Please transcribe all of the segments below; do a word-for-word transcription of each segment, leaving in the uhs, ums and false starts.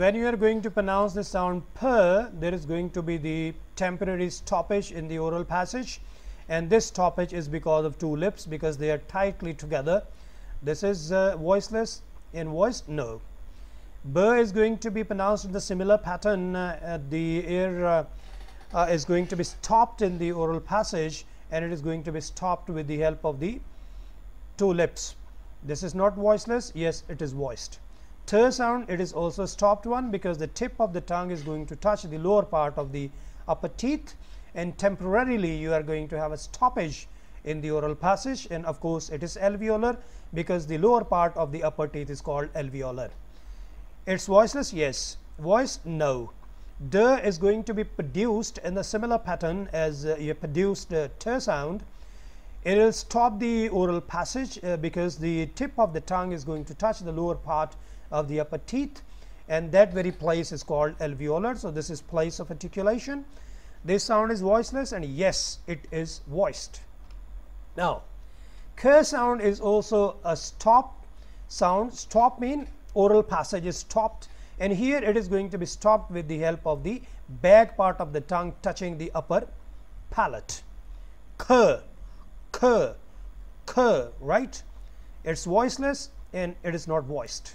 when you are going to pronounce the sound p, there is going to be the temporary stoppage in the oral passage, and this stoppage is because of two lips, because they are tightly together. This is uh, voiceless and voiced no. B is going to be pronounced in the similar pattern. Uh, the air uh, uh, is going to be stopped in the oral passage, and it is going to be stopped with the help of the two lips. This is not voiceless. Yes, it is voiced. T sound, it is also stopped one, because the tip of the tongue is going to touch the lower part of the upper teeth, and temporarily you are going to have a stoppage in the oral passage, and of course it is alveolar, because the lower part of the upper teeth is called alveolar. It's voiceless, yes. Voiced, no. D is going to be produced in the similar pattern as uh, you produced uh, T sound. It will stop the oral passage uh, because the tip of the tongue is going to touch the lower part of the upper teeth, and that very place is called alveolar. So this is place of articulation. This sound is voiceless, and yes, it is voiced. Now, K sound is also a stop sound. Stop mean oral passage is stopped, and here it is going to be stopped with the help of the back part of the tongue touching the upper palate. K, K, K, right? It's voiceless and it is not voiced.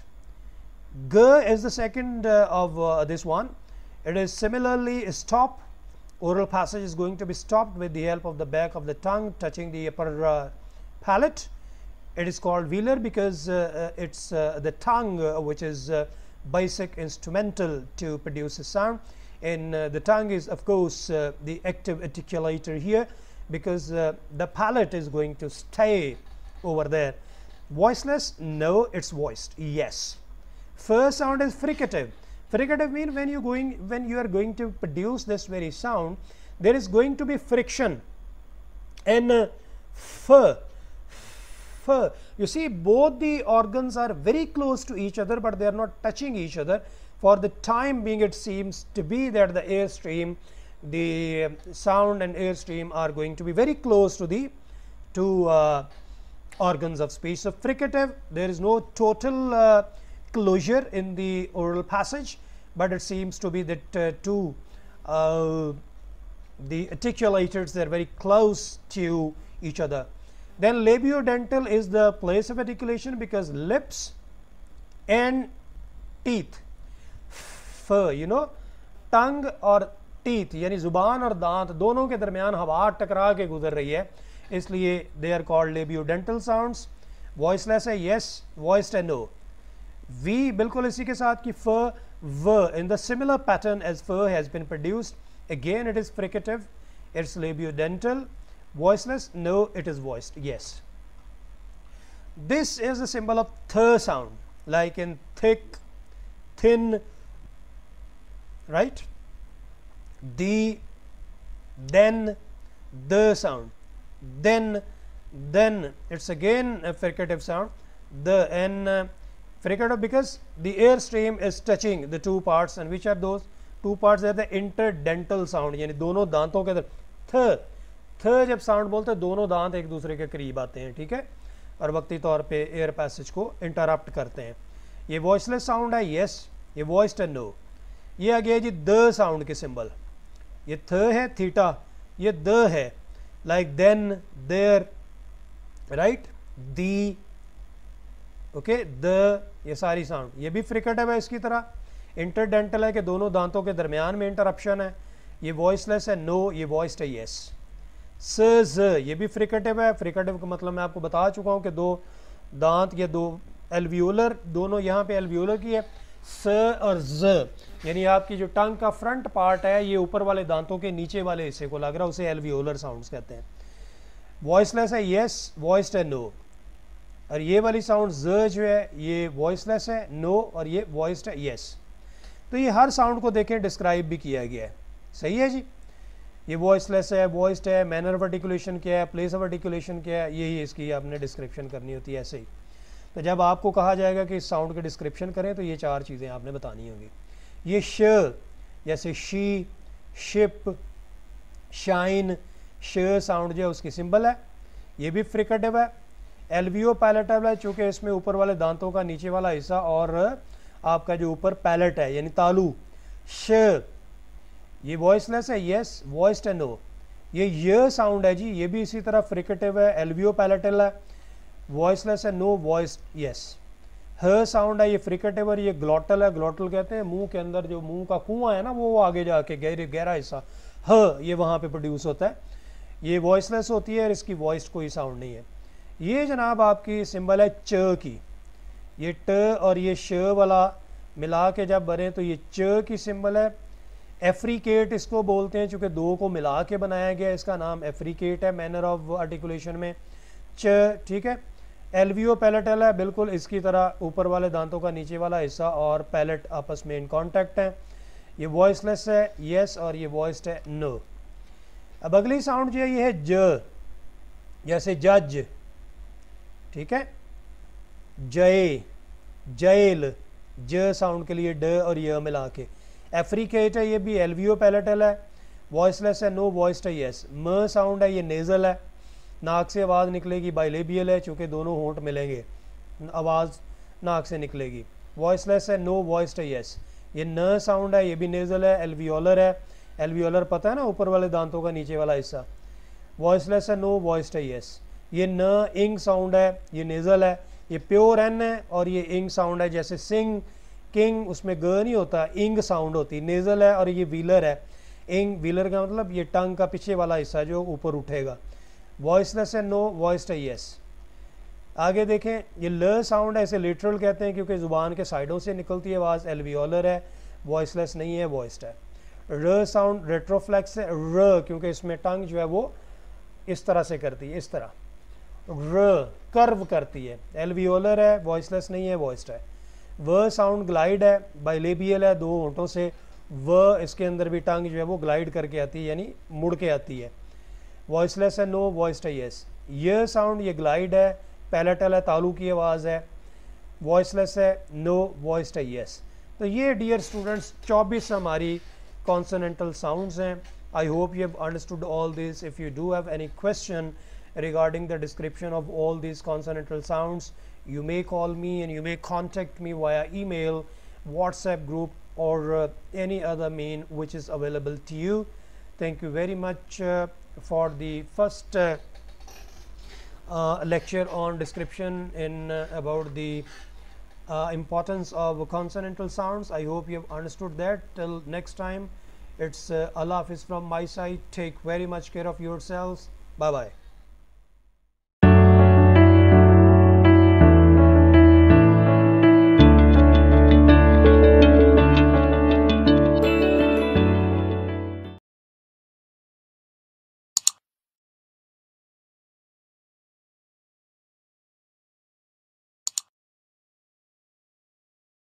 G is the second uh, of uh, this one. It is similarly stopped. Oral passage is going to be stopped with the help of the back of the tongue touching the upper uh, palate. It is called velar because uh, uh, it's uh, the tongue uh, which is uh, basic instrumental to produce a sound, and uh, the tongue is of course uh, the active articulator here, because uh, the palate is going to stay over there. Voiceless, no, it's voiced, yes. First sound is fricative. Fricative means when you going when you are going to produce this very sound, there is going to be friction, and uh, f f you see both the organs are very close to each other, but they are not touching each other. For the time being, it seems to be that the air stream, the sound and air stream are going to be very close to the two uh, organs of speech. So fricative, there is no total uh, closure in the oral passage, but it seems to be that uh, two uh, the articulators, they are very close to each other. Then labiodental is the place of articulation, because lips and teeth, f, you know, tongue और teeth यानी जुबान और दांत दोनों के दरमियान हवा टकरा के गुजर रही है, इसलिए they are called labiodental sounds. Voiceless है yes, voiced है no. V बिल्कुल इसी के साथ कि f, v in the similar pattern as f has been produced. Again it is fricative, it's labiodental. Voiceless, no, it is voiced, yes. This is a symbol of th sound, like in thick, thin, right? The, then, the sound, then, then, it's again a fricative sound. The and uh, fricative because the air stream is touching the two parts, and which are those two parts? Are the interdental sound, यानी दोनों दांतों के th थ जब sound बोलते हैं दोनों दांत एक दूसरे के करीब आते हैं, ठीक है, और वक्ती तौर पे एयर पैसेज को इंटरप्ट करते हैं. ये वॉइसलेस साउंड है, यस. ये वॉइस्ड है, नो. ये आ गया जी द साउंड के सिंबल. ये थ है, थीटा, ये द है, like then, there, right, the, okay, the, ये सारी साउंड. ये भी फ्रिकेटिव है इसकी तरह. इंटरडेंटल है कि दोनों दांतों के दरमियान में इंटरप्शन है. ये वॉइसलेस है, नो. ये वॉइस्ड है, यस. स, ज, ये भी फ्रिकेटिव है. फ्रिकेटिव का मतलब मैं आपको बता चुका हूँ कि दो दांत या दो एल्वियोलर, दोनों यहाँ पे एल्वियोलर की है. स और ज यानी आपकी जो टंग का फ्रंट पार्ट है ये ऊपर वाले दांतों के नीचे वाले हिस्से को लग रहा है, उसे एल्वियोलर साउंड्स कहते हैं. वॉइसलेस है, यस. वॉइस्ड है, नो. और ये वाली साउंड ज जो है ये वॉइसलेस है, नो. और ये वॉइस्ड है, यस. तो ये हर साउंड को देखें डिस्क्राइब भी किया गया है. सही है जी. ये वॉइसलेस है, वॉइस्ड है, मैनर ऑफ आर्टिकुलेशन क्या है, प्लेस ऑफ आर्टिकुलेशन क्या है, यही इसकी आपने डिस्क्रिप्शन करनी होती है. ऐसे ही तो जब आपको कहा जाएगा कि इस साउंड की डिस्क्रिप्शन करें तो ये चार चीज़ें आपने बतानी होंगी. ये श जैसे शी, शिप, शाइन, श साउंड जो है उसकी सिंबल है. ये भी फ्रिकेटिव है. एल्वियो पैलेटल है, चूँकि इसमें ऊपर वाले दांतों का नीचे वाला हिस्सा और आपका जो ऊपर पैलेट है यानी तालू, श ये वॉइसलेस है, यस, वॉइस्ड है, नो। ये य साउंड है जी, ये भी इसी तरह फ्रिकेटिव है, एल्वियो पैलेटल है, वॉइसलेस है, नो, वॉइस्ड, यस। ह साउंड है, ये फ्रिकेटिव और ये ग्लॉटल है, ग्लॉटल कहते हैं मुंह के अंदर जो मुंह का कुआं है ना वो आगे जाके गहरे गहरा हिस्सा, ह ये वहाँ पे प्रोड्यूस होता है, ये वॉइसलेस होती है और इसकी वॉइस्ड कोई साउंड नहीं है। ये जनाब आपकी सिंबल है च की, ये ट और ये श वाला मिला के जब बने तो ये च की सिंबल है। एफ्रिकेट इसको बोलते हैं, चूँकि दो को मिला के बनाया गया, इसका नाम एफ्रिकेट है मैनर ऑफ आर्टिकुलेशन में, च, ठीक है। एल्वियो पैलेटल है, बिल्कुल इसकी तरह ऊपर वाले दांतों का नीचे वाला हिस्सा और पैलेट आपस में इन कॉन्टैक्ट है। ये वॉइसलेस है, यस, और ये वॉइस्ड है, नो। अब अगली साउंड जो है ये है ज, जैसे जज, ठीक है, जय, जैल, ज साउंड के लिए ड और य मिला के। एफ्रिकेट है, ये भी एल्वियो पैलेटल है, वॉइसलेस है, नो, वॉइस्ड है, यस। म साउंड है, ये नेजल है, नाक से आवाज़ निकलेगी, बाइलेबियल है चूँकि दोनों होंठ मिलेंगे, आवाज़ नाक से निकलेगी, वॉइसलेस है, नो, वॉइस्ड है, यस। ये न साउंड है, ये भी नेजल है, एल्वियोलर है, एल्वियोलर पता है ना ऊपर वाले दांतों का नीचे वाला हिस्सा, वॉइसलेस है, नो, वॉइस्ड है, यस। ये न इंग साउंड है, ये नेजल है, ये प्योर एन है और ये इंग साउंड है, जैसे सिंग, किंग, उसमें ग नहीं होता, इंग साउंड होती, नेजल है, और ये व्हीलर है, इंग, व्हीलर का मतलब ये टंग का पीछे वाला हिस्सा जो ऊपर उठेगा, वॉइसलेस है, नो, वॉइस्ड है, यस। आगे देखें, ये ल साउंड है, इसे लिटरल कहते हैं क्योंकि ज़ुबान के साइडों से निकलती है आवाज़, एल्वियोलर है, वॉइसलेस नहीं है, वॉइस्ड है। र साउंड रेट्रोफ्लेक्स है, र क्योंकि इसमें टंग जो है वो इस तरह से करती है, इस तरह र कर्व करती है, एल्वियोलर है, वॉइसलेस नहीं है, वॉइस्ड है। व साउंड ग्लाइड है, बाइलेबियल है, दो होंठों से, व इसके अंदर भी टंग जो है वो ग्लाइड करके आती है यानी मुड़ के आती है, वॉइसलेस है, नो, वॉइस्ड है, यस। ये साउंड ये ग्लाइड है, पैलेटल है, तालू की आवाज़ है, वॉइसलेस है, नो, वॉइस्ड है, यस। तो ये डियर स्टूडेंट्स चौबीस हमारी कॉन्सोनेंटल साउंड्स हैं। I hope you have understood all this. If you do have any question regarding the description of all these consonantal sounds, you may call me and you may contact me via email, WhatsApp group, or uh, any other mean which is available to you. Thank you very much uh, for the first uh, uh, lecture on description in uh, about the uh, importance of consonantal sounds. I hope you have understood that. Till next time, it's uh, Allah Hafiz from my side. Take very much care of yourselves. Bye bye.